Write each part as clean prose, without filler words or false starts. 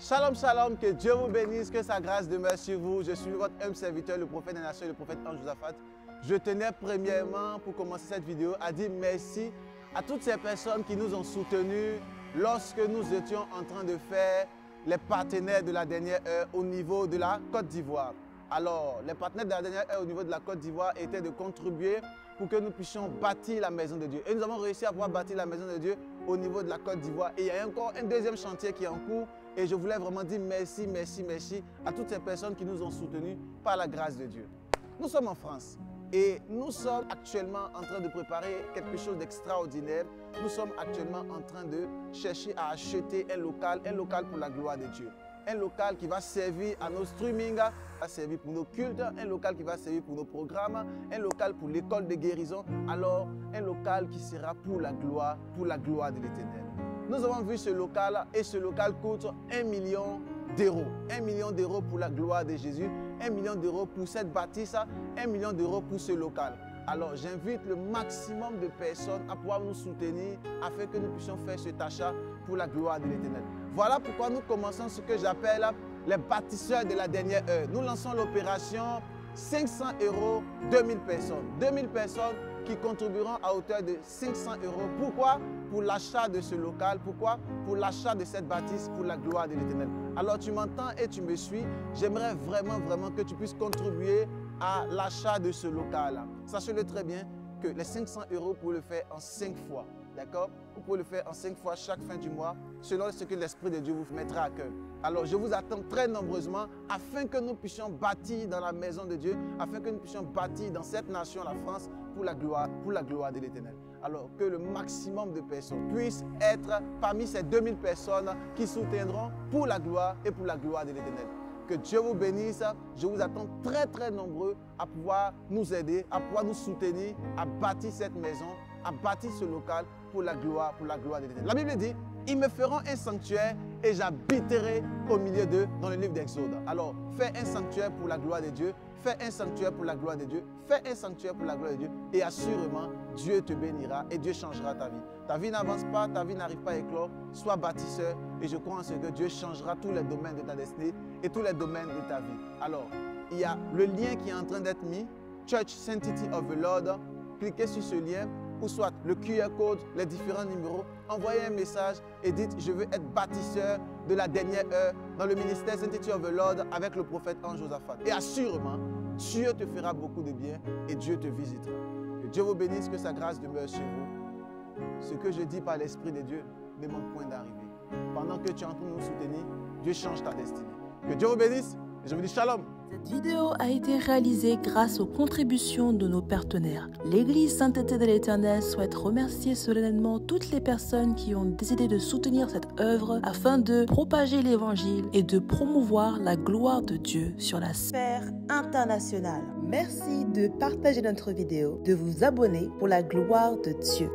Shalom, shalom, que Dieu vous bénisse, que sa grâce demeure sur vous. Je suis votre humble serviteur, le prophète des nations, le prophète Ange Josaphat. Je tenais premièrement, pour commencer cette vidéo, à dire merci à toutes ces personnes qui nous ont soutenus lorsque nous étions en train de faire les partenaires de la dernière heure au niveau de la Côte d'Ivoire. Alors, les partenaires de la dernière heure au niveau de la Côte d'Ivoire étaient de contribuer pour que nous puissions bâtir la maison de Dieu. Et nous avons réussi à pouvoir bâtir la maison de Dieu au niveau de la Côte d'Ivoire. Et il y a encore un deuxième chantier qui est en cours. Et je voulais vraiment dire merci, merci, merci à toutes ces personnes qui nous ont soutenus par la grâce de Dieu. Nous sommes en France et nous sommes actuellement en train de préparer quelque chose d'extraordinaire. Nous sommes actuellement en train de chercher à acheter un local pour la gloire de Dieu. Un local qui va servir à nos streamings, va servir pour nos cultes, un local qui va servir pour nos programmes, un local pour l'école de guérison. Alors, un local qui sera pour la gloire de l'Éternel. Nous avons vu ce local et ce local coûte 1 million d'euros. 1 million d'euros pour la gloire de Jésus, 1 million d'euros pour cette bâtisse, 1 million d'euros pour ce local. Alors j'invite le maximum de personnes à pouvoir nous soutenir afin que nous puissions faire cet achat pour la gloire de l'Éternel. Voilà pourquoi nous commençons ce que j'appelle les bâtisseurs de la dernière heure. Nous lançons l'opération 500 euros, 2000 personnes. 2000 personnes qui contribueront à hauteur de 500 euros. Pourquoi? Pour l'achat de ce local. Pourquoi? Pour l'achat de cette bâtisse pour la gloire de l'Éternel. Alors tu m'entends et tu me suis. J'aimerais vraiment que tu puisses contribuer à l'achat de ce local. Sachez-le très bien que les 500 euros, pour le faire en 5 fois. D'accord? Vous pouvez le faire en 5 fois chaque fin du mois, selon ce que l'Esprit de Dieu vous mettra à cœur. Alors, je vous attends très nombreusement afin que nous puissions bâtir dans la maison de Dieu, afin que nous puissions bâtir dans cette nation, la France, pour la gloire de l'Éternel. Alors, que le maximum de personnes puissent être parmi ces 2000 personnes qui soutiendront pour la gloire et pour la gloire de l'Éternel. Que Dieu vous bénisse. Je vous attends très nombreux à pouvoir nous aider, à pouvoir nous soutenir, à bâtir cette maison, à bâtir ce local pour la gloire de l'Éternel. La Bible dit, ils me feront un sanctuaire et j'habiterai au milieu d'eux, dans le livre d'Exode. Alors, fais un sanctuaire pour la gloire de Dieu, fais un sanctuaire pour la gloire de Dieu, fais un sanctuaire pour la gloire de Dieu et assurément, Dieu te bénira et Dieu changera ta vie. Ta vie n'avance pas, ta vie n'arrive pas à éclore, sois bâtisseur et je crois en ce que Dieu changera tous les domaines de ta destinée et tous les domaines de ta vie. Alors, il y a le lien qui est en train d'être mis, Church Sanctity of the Lord, cliquez sur ce lien, ou soit le QR code, les différents numéros, envoyez un message et dites « Je veux être bâtisseur de la dernière heure dans le ministère Sanctity of the Lord avec le prophète Ange Josaphat. » Et assurément, Dieu te fera beaucoup de bien et Dieu te visitera. Que Dieu vous bénisse, que sa grâce demeure sur vous. Ce que je dis par l'Esprit de Dieu ne manque point d'arriver. Pendant que tu es en train de nous soutenir, Dieu change ta destinée. Que Dieu vous bénisse et je vous dis shalom. Cette vidéo a été réalisée grâce aux contributions de nos partenaires. L'Église Sainteté de l'Éternel souhaite remercier solennellement toutes les personnes qui ont décidé de soutenir cette œuvre afin de propager l'Évangile et de promouvoir la gloire de Dieu sur la sphère internationale. Merci de partager notre vidéo, de vous abonner pour la gloire de Dieu.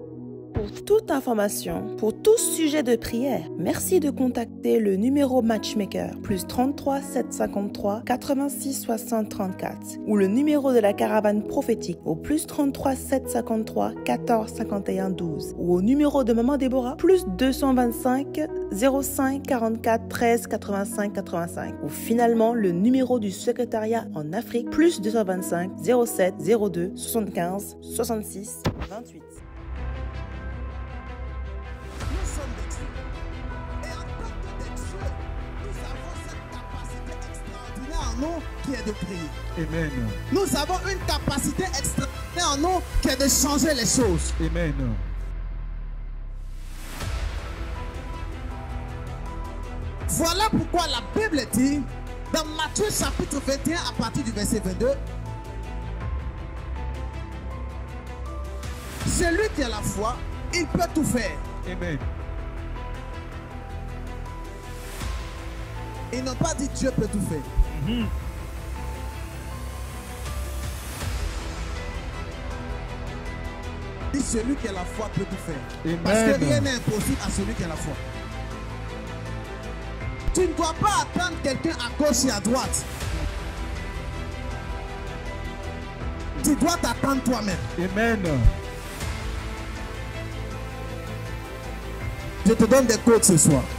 Pour toute information, pour tout sujet de prière, merci de contacter le numéro Matchmaker +33 753 86 60 34 ou le numéro de la caravane prophétique au +33 753 14 51 12 ou au numéro de Maman Déborah +225 05 44 13 85 85 ou finalement le numéro du secrétariat en Afrique +225 07 02 75 66 28. Nous qui est de prier. Amen. Nous avons une capacité extraordinaire en nous qui est de changer les choses. Amen. Voilà pourquoi la Bible dit dans Matthieu chapitre 21 à partir du verset 22, celui qui a la foi, il peut tout faire. Amen. Ils n'ont pas dit Dieu peut tout faire. Dit celui qui a la foi peut tout faire. Amen. Parce que rien n'est impossible à celui qui a la foi. Tu ne dois pas attendre quelqu'un à gauche et à droite. Tu dois t'attendre toi-même. Amen. Je te donne des codes ce soir.